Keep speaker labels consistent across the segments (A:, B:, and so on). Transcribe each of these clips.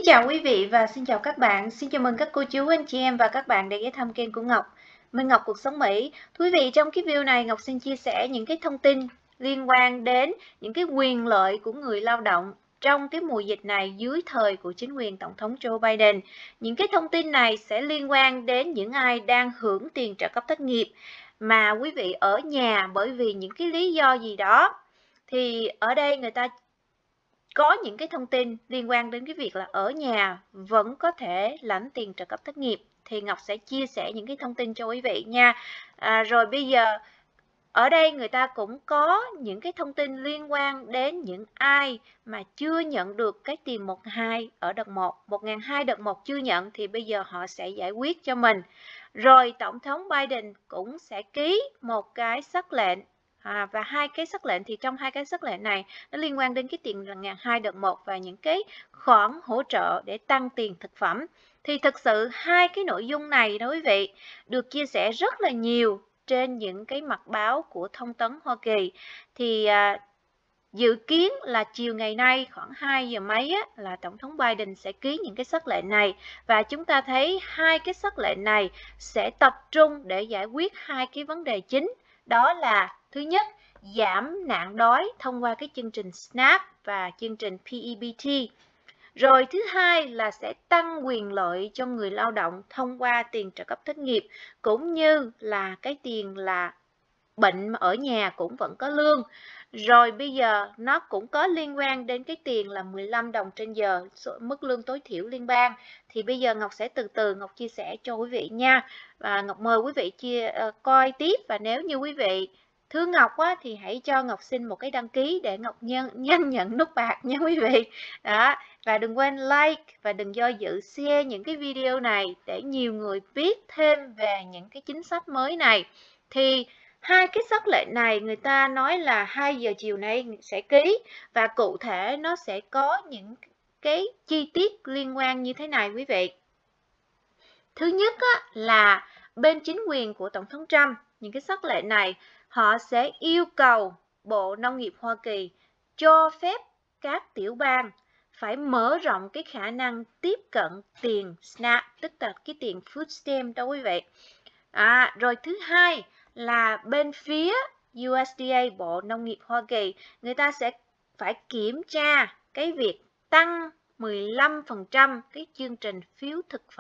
A: chào quý vị và xin chào các bạn. Xin chào mừng các cô chú, anh chị em và các bạn đã ghé thăm kênh của Ngọc. Mình Ngọc Cuộc Sống Mỹ. Quý vị, trong cái video này Ngọc xin chia sẻ những cái thông tin liên quan đến những cái quyền lợi của người lao động trong cái mùa dịch này dưới thời của chính quyền Tổng thống Joe Biden. Những cái thông tin này sẽ liên quan đến những ai đang hưởng tiền trợ cấp thất nghiệp mà quý vị ở nhà bởi vì những cái lý do gì đó. Thì ở đây người ta có những cái thông tin liên quan đến cái việc là ở nhà vẫn có thể lãnh tiền trợ cấp thất nghiệp, thì Ngọc sẽ chia sẻ những cái thông tin cho quý vị nha. Rồi bây giờ ở đây người ta cũng có những cái thông tin liên quan đến những ai mà chưa nhận được cái tiền 1.200 ở đợt 1, 1.200 đợt 1 chưa nhận thì bây giờ họ sẽ giải quyết cho mình. Rồi Tổng thống Biden cũng sẽ ký một cái sắc lệnh. Và hai cái sắc lệnh thì trong hai cái sắc lệnh này nó liên quan đến cái tiền là 1.200 đợt 1 và những cái khoản hỗ trợ để tăng tiền thực phẩm. Thì thực sự hai cái nội dung này đó quý vị được chia sẻ rất là nhiều trên những cái mặt báo của thông tấn Hoa Kỳ. Thì dự kiến là chiều ngày nay khoảng 2 giờ mấy là Tổng thống Biden sẽ ký những cái sắc lệnh này. Và chúng ta thấy hai cái sắc lệnh này sẽ tập trung để giải quyết hai cái vấn đề chính. Đó là thứ nhất, giảm nạn đói thông qua cái chương trình SNAP và chương trình PEBT. Rồi thứ hai là sẽ tăng quyền lợi cho người lao động thông qua tiền trợ cấp thất nghiệp, cũng như là cái tiền là bệnh mà ở nhà cũng vẫn có lương. Rồi bây giờ nó cũng có liên quan đến cái tiền là 15 đồng trên giờ, mức lương tối thiểu liên bang. Thì bây giờ Ngọc sẽ từ từ Ngọc chia sẻ cho quý vị nha. Và Ngọc mời quý vị coi tiếp, và nếu như quý vị thương Ngọc thì hãy cho Ngọc xin một cái đăng ký để Ngọc nhanh nhận nút bạc nha quý vị. Đó. Và đừng quên like và đừng do dự share những cái video này để nhiều người biết thêm về những cái chính sách mới này. Thì hai cái sắc lệnh này người ta nói là 2 giờ chiều nay sẽ ký, và cụ thể nó sẽ có những cái chi tiết liên quan như thế này quý vị. Thứ nhất là bên chính quyền của Tổng thống Trump, những cái sắc lệnh này họ sẽ yêu cầu Bộ Nông nghiệp Hoa Kỳ cho phép các tiểu bang phải mở rộng cái khả năng tiếp cận tiền SNAP, tức là cái tiền food stamp đó quý vị. Rồi thứ hai là bên phía USDA, Bộ Nông nghiệp Hoa Kỳ, người ta sẽ phải kiểm tra cái việc tăng 15% cái chương trình phiếu thực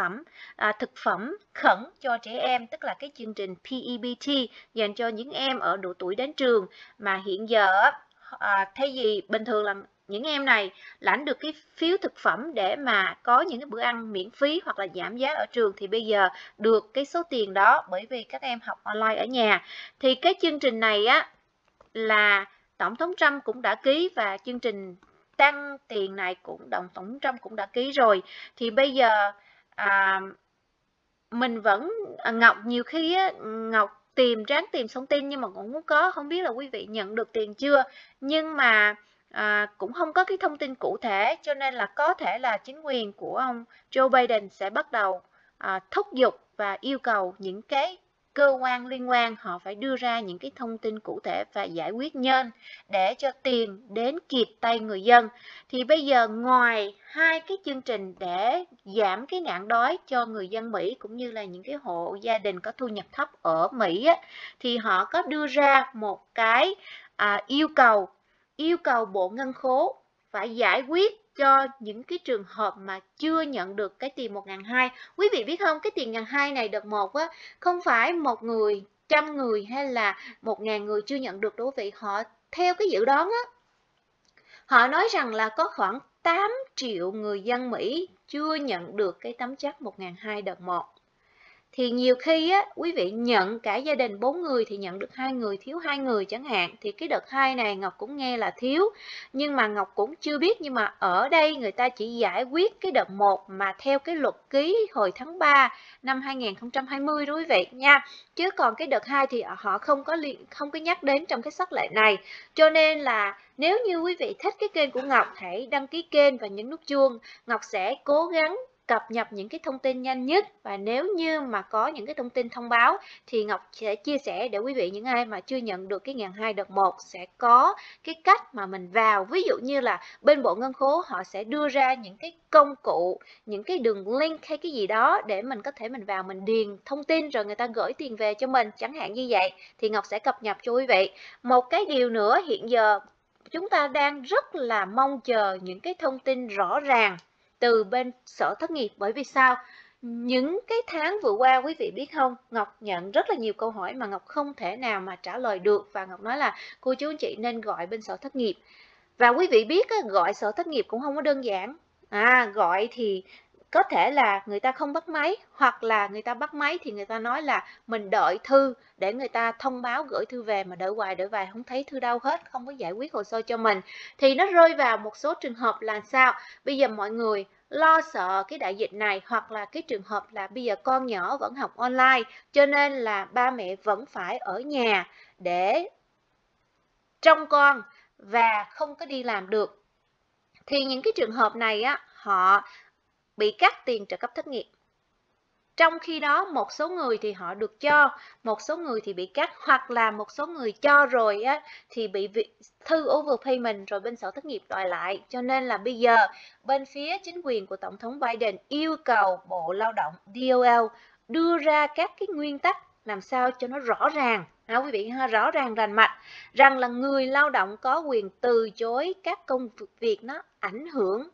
A: phẩm khẩn cho trẻ em, tức là cái chương trình PEBT dành cho những em ở độ tuổi đến trường, mà hiện giờ thay vì bình thường là những em này lãnh được cái phiếu thực phẩm để mà có những cái bữa ăn miễn phí hoặc là giảm giá ở trường, thì bây giờ được cái số tiền đó bởi vì các em học online ở nhà. Thì cái chương trình này là Tổng thống Trump cũng đã ký, và chương trình tăng tiền này cũng Tổng thống Trump cũng đã ký rồi. Thì bây giờ mình vẫn Ngọc nhiều khi Ngọc ráng tìm thông tin nhưng mà cũng không biết là quý vị nhận được tiền chưa, nhưng mà cũng không có cái thông tin cụ thể, cho nên là có thể là chính quyền của ông Joe Biden sẽ bắt đầu thúc giục và yêu cầu những cái cơ quan liên quan họ phải đưa ra những cái thông tin cụ thể và giải quyết nhanh để cho tiền đến kịp tay người dân. Thì bây giờ ngoài hai cái chương trình để giảm cái nạn đói cho người dân Mỹ cũng như là những cái hộ gia đình có thu nhập thấp ở Mỹ thì họ có đưa ra một cái yêu cầu Bộ Ngân khố phải giải quyết cho những cái trường hợp mà chưa nhận được cái tiền 1.200. Quý vị biết không, cái tiền 1.200 này đợt 1 không phải 1 người, 100 người hay là 1.000 người chưa nhận được đâu quý vị. Họ theo cái dự đoán họ nói rằng là có khoảng 8 triệu người dân Mỹ chưa nhận được cái tấm chắc 1.200 đợt 1. Thì nhiều khi quý vị nhận cả gia đình 4 người thì nhận được 2 người, thiếu 2 người chẳng hạn. Thì cái đợt 2 này Ngọc cũng nghe là thiếu, nhưng mà Ngọc cũng chưa biết. Nhưng mà ở đây người ta chỉ giải quyết cái đợt 1 mà theo cái luật ký hồi tháng 3 năm 2020 đó quý vị nha. Chứ còn cái đợt 2 thì họ không có nhắc đến trong cái sắc lệnh này. Cho nên là nếu như quý vị thích cái kênh của Ngọc, hãy đăng ký kênh và nhấn nút chuông. Ngọc sẽ cố gắng cập nhật những cái thông tin nhanh nhất, và nếu như mà có những cái thông tin thông báo thì Ngọc sẽ chia sẻ để quý vị những ai mà chưa nhận được cái 1.200 đợt 1 sẽ có cái cách mà mình vào. Ví dụ như là bên bộ ngân khố họ sẽ đưa ra những cái công cụ, những cái đường link hay cái gì đó để mình có thể mình vào mình điền thông tin rồi người ta gửi tiền về cho mình, chẳng hạn như vậy, thì Ngọc sẽ cập nhật cho quý vị. Một cái điều nữa, hiện giờ chúng ta đang rất là mong chờ những cái thông tin rõ ràng từ bên Sở Thất nghiệp. Bởi vì sao? Những cái tháng vừa qua quý vị biết không, Ngọc nhận rất là nhiều câu hỏi mà Ngọc không thể nào mà trả lời được, và Ngọc nói là cô chú anh chị nên gọi bên Sở Thất nghiệp. Và quý vị biết gọi Sở Thất nghiệp cũng không có đơn giản. Gọi thì có thể là người ta không bắt máy, hoặc là người ta bắt máy thì người ta nói là mình đợi thư để người ta thông báo gửi thư về, mà đợi hoài không thấy thư đâu hết, không có giải quyết hồ sơ cho mình. Thì nó rơi vào một số trường hợp là sao? Bây giờ mọi người lo sợ cái đại dịch này, hoặc là cái trường hợp là bây giờ con nhỏ vẫn học online, cho nên là ba mẹ vẫn phải ở nhà để trông con và không có đi làm được. Thì những cái trường hợp này á, họ bị cắt tiền trợ cấp thất nghiệp. Trong khi đó một số người thì họ được cho, một số người thì bị cắt, hoặc là một số người cho rồi á thì bị thư overpayment rồi bên Sở Thất nghiệp đòi lại. Cho nên là bây giờ bên phía chính quyền của Tổng thống Biden yêu cầu Bộ Lao động DOL đưa ra các cái nguyên tắc làm sao cho nó rõ ràng, quý vị ha, rõ ràng rành mạch, rằng là người lao động có quyền từ chối các công việc nó ảnh hưởng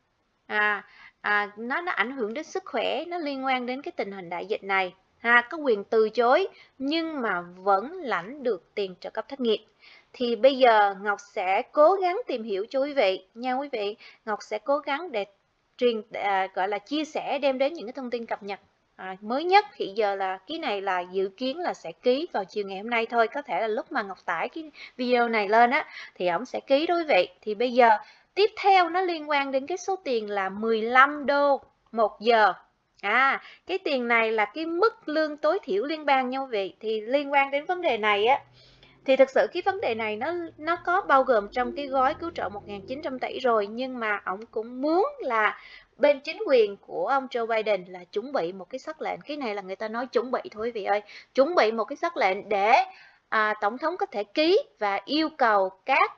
A: nó ảnh hưởng đến sức khỏe, nó liên quan đến cái tình hình đại dịch này, có quyền từ chối nhưng mà vẫn lãnh được tiền trợ cấp thất nghiệp. Thì bây giờ Ngọc sẽ cố gắng tìm hiểu cho quý vị nha quý vị. Ngọc sẽ cố gắng để gọi là chia sẻ, đem đến những cái thông tin cập nhật mới nhất. Hiện giờ là cái này là dự kiến là sẽ ký vào chiều ngày hôm nay thôi, có thể là lúc mà Ngọc tải cái video này lên á thì ổng sẽ ký đó quý vị. Thì bây giờ tiếp theo nó liên quan đến cái số tiền là 15 đô một giờ. Cái tiền này là cái mức lương tối thiểu liên bang nha quý vị. Thì liên quan đến vấn đề này á, thì thực sự cái vấn đề này nó có bao gồm trong cái gói cứu trợ 1.900 tỷ rồi, nhưng mà ông cũng muốn là bên chính quyền của ông Joe Biden là chuẩn bị một cái sắc lệnh. Cái này là người ta nói chuẩn bị thôi quý vị ơi, chuẩn bị một cái sắc lệnh để tổng thống có thể ký và yêu cầu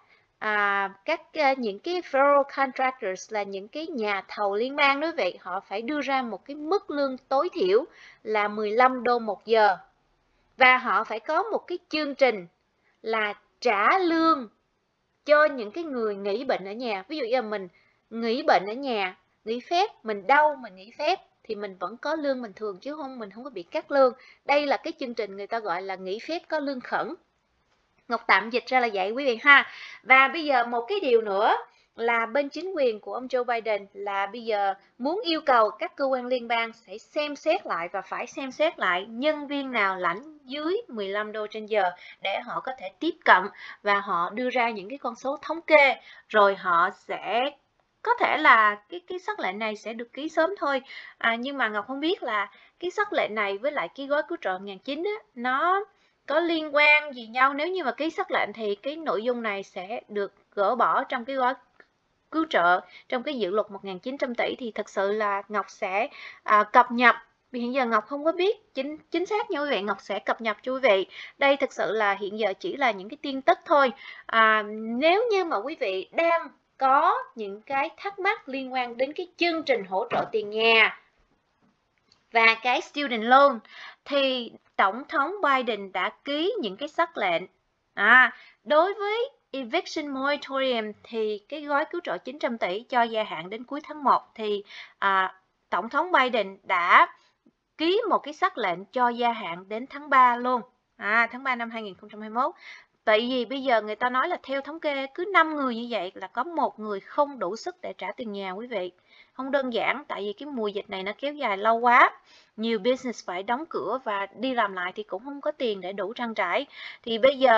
A: những cái federal contractors là những cái nhà thầu liên bang đó quý vị, họ phải đưa ra một cái mức lương tối thiểu là 15 đô một giờ, và họ phải có một cái chương trình là trả lương cho những cái người nghỉ bệnh ở nhà. Ví dụ như là mình nghỉ bệnh ở nhà, nghỉ phép, mình đau mình nghỉ phép thì mình vẫn có lương bình thường chứ mình không có bị cắt lương. Đây là cái chương trình người ta gọi là nghỉ phép có lương khẩn. Ngọc tạm dịch ra là vậy quý vị ha. Và bây giờ một cái điều nữa là bên chính quyền của ông Joe Biden là bây giờ muốn yêu cầu các cơ quan liên bang sẽ xem xét lại, và phải xem xét lại nhân viên nào lãnh dưới 15 đô trên giờ để họ có thể tiếp cận và họ đưa ra những cái con số thống kê, rồi họ sẽ có thể là cái sắc lệnh này sẽ được ký sớm thôi. Nhưng mà Ngọc không biết là cái sắc lệnh này với lại cái gói cứu trợ 1.900 á, nó có liên quan gì nhau. Nếu như mà ký sắc lệnh thì cái nội dung này sẽ được gỡ bỏ trong cái gói cứu trợ, trong cái dự luật 1.900 tỷ. Thì thật sự là Ngọc sẽ cập nhật, vì hiện giờ Ngọc không có biết chính xác như quý vị. Ngọc sẽ cập nhật cho quý vị. Đây thực sự là hiện giờ chỉ là những cái tin tức thôi. Nếu như mà quý vị đang có những cái thắc mắc liên quan đến cái chương trình hỗ trợ tiền nhà và cái student loan, thì Tổng thống Biden đã ký những cái sắc lệnh. Đối với eviction moratorium thì cái gói cứu trợ 900 tỷ cho gia hạn đến cuối tháng 1 thì Tổng thống Biden đã ký một cái sắc lệnh cho gia hạn đến tháng 3 luôn, tháng 3 năm 2021. Tại vì bây giờ người ta nói là theo thống kê cứ 5 người như vậy là có một người không đủ sức để trả tiền nhà quý vị. Không đơn giản, tại vì cái mùa dịch này nó kéo dài lâu quá. Nhiều business phải đóng cửa và đi làm lại thì cũng không có tiền để đủ trang trải. Thì bây giờ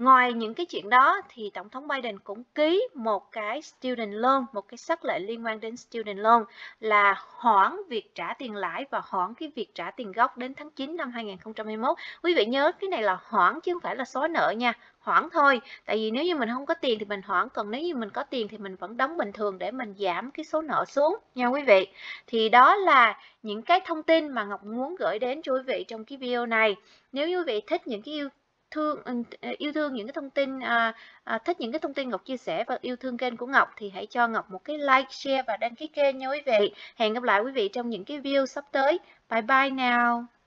A: Ngoài những cái chuyện đó thì Tổng thống Biden cũng ký một cái student loan, một cái sắc lệnh liên quan đến student loan là hoãn việc trả tiền lãi và hoãn cái việc trả tiền gốc đến tháng 9 năm 2021. Quý vị nhớ cái này là hoãn chứ không phải là xóa nợ nha, hoãn thôi. Tại vì nếu như mình không có tiền thì mình hoãn, còn nếu như mình có tiền thì mình vẫn đóng bình thường để mình giảm cái số nợ xuống nha quý vị. Thì đó là những cái thông tin mà Ngọc muốn gửi đến cho quý vị trong cái video này. Nếu quý vị thích những cái yêu thương những cái thông tin thích những cái thông tin Ngọc chia sẻ và yêu thương kênh của Ngọc thì hãy cho Ngọc một cái like, share và đăng ký kênh nha quý vị. Hẹn gặp lại quý vị trong những cái video sắp tới. Bye bye now.